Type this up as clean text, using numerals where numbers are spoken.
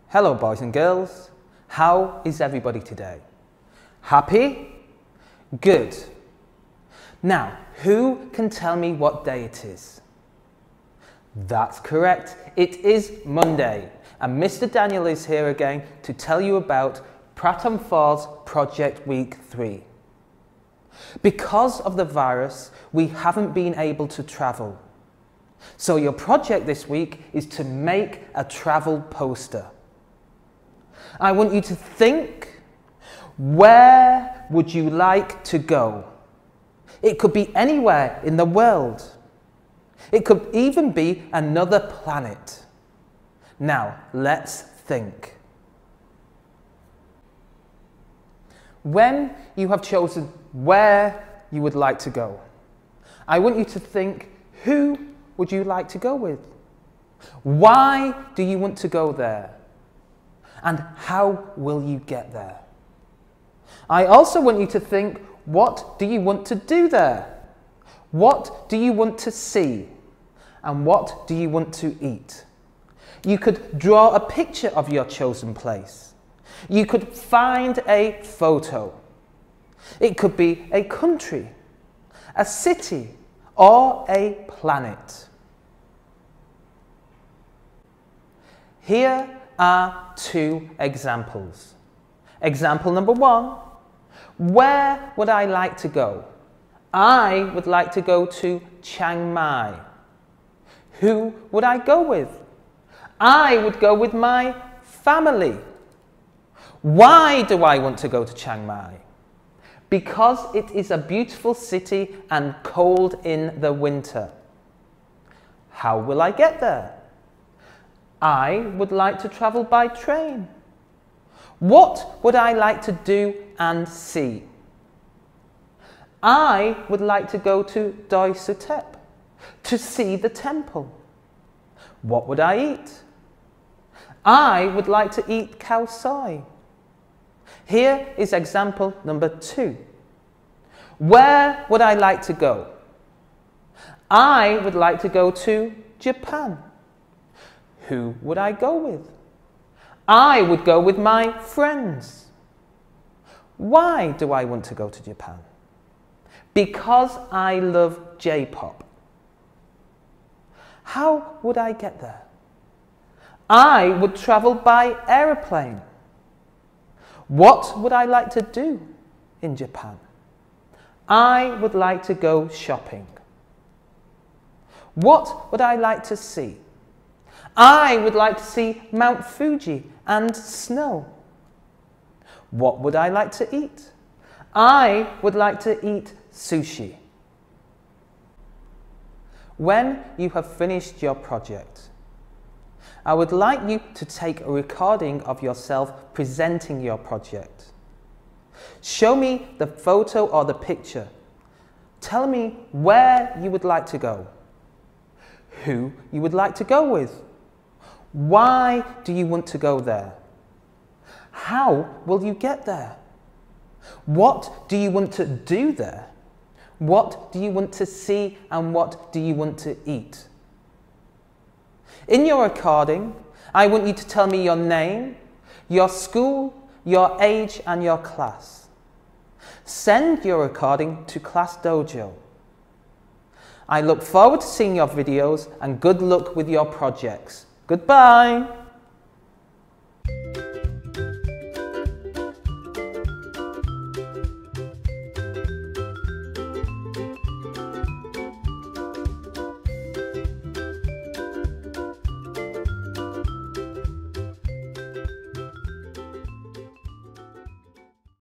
Hello boys and girls, how is everybody today? Happy? Good. Now, who can tell me what day it is? That's correct, it is Monday, and Mr. Daniel is here again to tell you about Pratham Falls Project Week 3. Because of the virus, we haven't been able to travel. So your project this week is to make a travel poster. I want you to think, where would you like to go? It could be anywhere in the world. It could even be another planet. Now, let's think. When you have chosen where you would like to go, I want you to think, who would you like to go with? Why do you want to go there? And how will you get there? I also want you to think, what do you want to do there? What do you want to see? And what do you want to eat? You could draw a picture of your chosen place. You could find a photo. It could be a country, a city, or a planet. Here are two examples. Example number one, where would I like to go? I would like to go to Chiang Mai. Who would I go with? I would go with my family. Why do I want to go to Chiang Mai? Because it is a beautiful city and cold in the winter. How will I get there? I would like to travel by train. What would I like to do and see? I would like to go to Doi Suthep to see the temple. What would I eat? I would like to eat khao soi. Here is example number two. Where would I like to go? I would like to go to Japan. Who would I go with? I would go with my friends. Why do I want to go to Japan? Because I love J-pop. How would I get there? I would travel by aeroplane. What would I like to do in Japan? I would like to go shopping. What would I like to see? I would like to see Mount Fuji and snow. What would I like to eat? I would like to eat sushi. When you have finished your project, I would like you to take a recording of yourself presenting your project. Show me the photo or the picture. Tell me where you would like to go, who you would like to go with. Why do you want to go there? How will you get there? What do you want to do there? What do you want to see and what do you want to eat? In your recording, I want you to tell me your name, your school, your age and your class. Send your recording to Class Dojo. I look forward to seeing your videos and good luck with your projects. Goodbye.